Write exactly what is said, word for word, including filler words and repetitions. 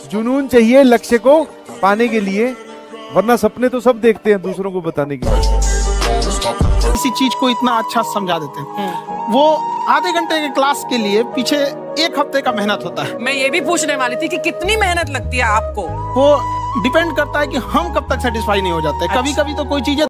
जुनून चाहिए लक्ष्य को पाने के लिए, वरना सपने तो सब देखते हैं दूसरों को बताने के लिए। किसी चीज को इतना अच्छा समझा देते हैं, वो आधे घंटे के क्लास के लिए पीछे एक हफ्ते का मेहनत होता है। मैं ये भी पूछने वाली थी कि कितनी मेहनत लगती है आपको। वो डिपेंड करता है कि हम कब तक सेटिस्फाई नहीं हो जाते। कभी कभी तो कोई चीजें